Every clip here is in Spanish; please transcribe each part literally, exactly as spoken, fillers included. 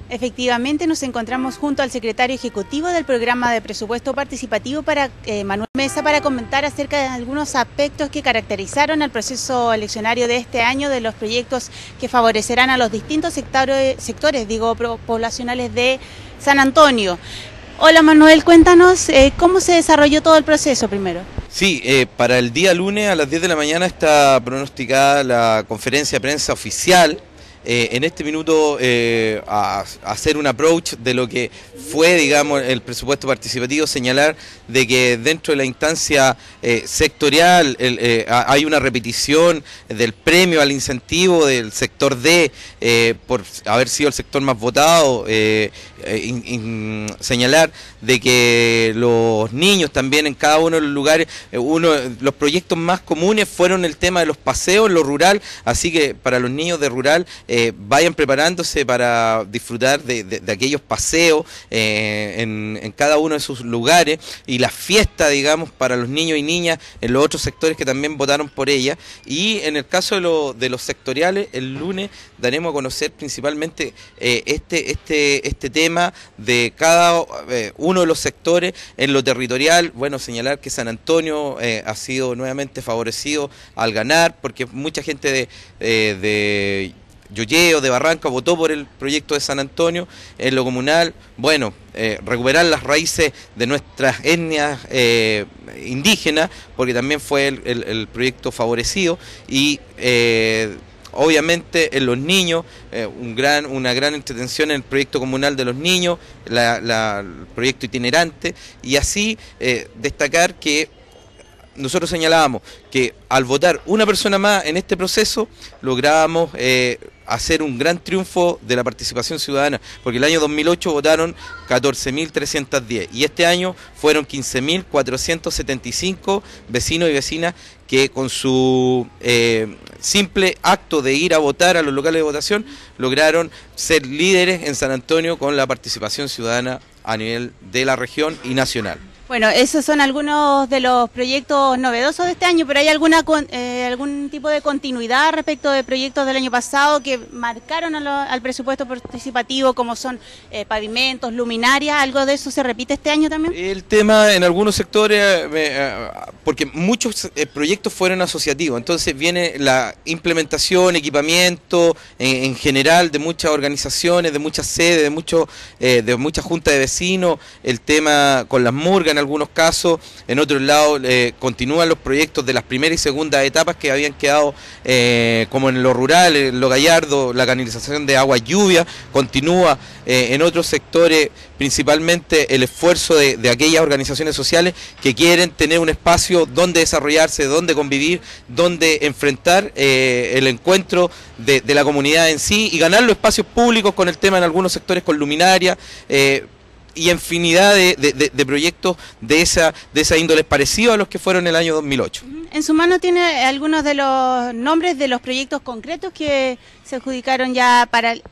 Efectivamente, nos encontramos junto al secretario ejecutivo del programa de presupuesto participativo, para eh, Manuel Mesa, para comentar acerca de algunos aspectos que caracterizaron el proceso eleccionario de este año, de los proyectos que favorecerán a los distintos sectores, sectores digo, poblacionales de San Antonio. Hola Manuel, cuéntanos eh, cómo se desarrolló todo el proceso primero. Sí, eh, para el día lunes a las diez de la mañana está pronosticada la conferencia de prensa oficial. Eh, en este minuto eh, a, a hacer un approach de lo que fue, digamos, el presupuesto participativo, señalar de que dentro de la instancia eh, sectorial el, eh, hay una repetición del premio al incentivo del sector D eh, por haber sido el sector más votado, eh, eh, in, in, señalar de que los niños también en cada uno de los lugares, eh, uno los proyectos más comunes fueron el tema de los paseos en lo rural, así que para los niños de rural Eh, vayan preparándose para disfrutar de, de, de aquellos paseos eh, en, en cada uno de sus lugares, y la fiesta, digamos, para los niños y niñas en los otros sectores que también votaron por ella. Y en el caso de, lo, de los sectoriales, el lunes daremos a conocer principalmente eh, este, este, este tema de cada eh, uno de los sectores en lo territorial. Bueno, señalar que San Antonio eh, ha sido nuevamente favorecido al ganar, porque mucha gente de, eh, de Yoyeo, de Barranca, votó por el proyecto de San Antonio. En lo comunal, bueno, eh, recuperar las raíces de nuestras etnias eh, indígenas, porque también fue el, el, el proyecto favorecido, y eh, obviamente en los niños, eh, un gran, una gran entretención en el proyecto comunal de los niños, la, la, el proyecto itinerante, y así eh, destacar que nosotros señalábamos que al votar una persona más en este proceso lográbamos eh, hacer un gran triunfo de la participación ciudadana, porque el año dos mil ocho votaron catorce mil trescientos diez y este año fueron quince mil cuatrocientos setenta y cinco vecinos y vecinas que con su eh, simple acto de ir a votar a los locales de votación lograron ser líderes en San Antonio con la participación ciudadana a nivel de la región y nacional. Bueno, esos son algunos de los proyectos novedosos de este año, pero ¿hay alguna eh, algún tipo de continuidad respecto de proyectos del año pasado que marcaron a lo, al presupuesto participativo, como son eh, pavimentos, luminarias? ¿Algo de eso se repite este año también? El tema en algunos sectores, eh, porque muchos eh, proyectos fueron asociativos, entonces viene la implementación, equipamiento en, en general de muchas organizaciones, de muchas sedes, de, mucho, eh, de muchas juntas de vecinos, el tema con las murgas en algunos casos, en otros lados eh, continúan los proyectos de las primeras y segundas etapas que habían quedado eh, como en lo rural, en lo gallardo, la canalización de agua lluvia, continúa eh, en otros sectores, principalmente el esfuerzo de, de aquellas organizaciones sociales que quieren tener un espacio donde desarrollarse, donde convivir, donde enfrentar eh, el encuentro de, de la comunidad en sí y ganar los espacios públicos con el tema en algunos sectores con luminaria, eh, y infinidad de, de, de proyectos de esa, de esa índole parecidos a los que fueron el año dos mil ocho. En su mano tiene algunos de los nombres de los proyectos concretos que se adjudicaron ya para el,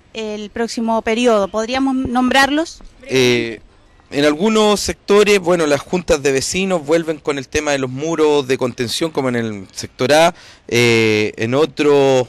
el próximo periodo. ¿Podríamos nombrarlos? Eh, en algunos sectores, bueno, las juntas de vecinos vuelven con el tema de los muros de contención, como en el sector A, eh, en otros...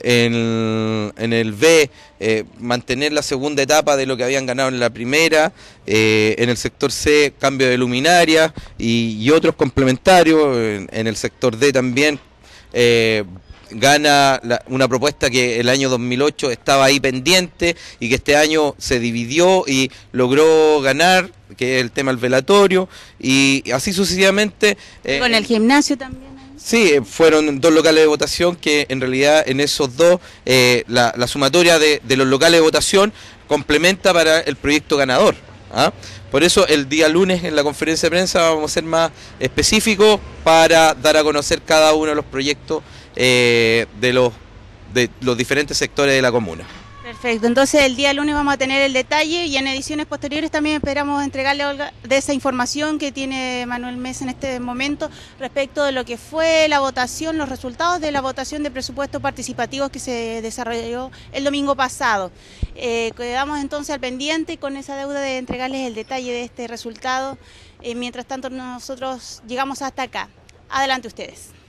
En, en el B, eh, mantener la segunda etapa de lo que habían ganado en la primera, eh, en el sector C, cambio de luminaria y, y otros complementarios, en, en el sector D también, eh, gana la, una propuesta que el año dos mil ocho estaba ahí pendiente y que este año se dividió y logró ganar, que es el tema del velatorio, y así sucesivamente. Eh, Con el gimnasio también. Sí, fueron dos locales de votación que en realidad en esos dos eh, la, la sumatoria de, de los locales de votación complementa para el proyecto ganador. ¿ah? Por eso el día lunes en la conferencia de prensa vamos a ser más específicos para dar a conocer cada uno de los proyectos eh, de, los, de los diferentes sectores de la comuna. Perfecto, entonces el día lunes vamos a tener el detalle y en ediciones posteriores también esperamos entregarle a Olga de esa información que tiene Manuel Mesa en este momento respecto de lo que fue la votación, los resultados de la votación de presupuestos participativos que se desarrolló el domingo pasado. Eh, quedamos entonces al pendiente con esa deuda de entregarles el detalle de este resultado. Eh, mientras tanto nosotros llegamos hasta acá. Adelante ustedes.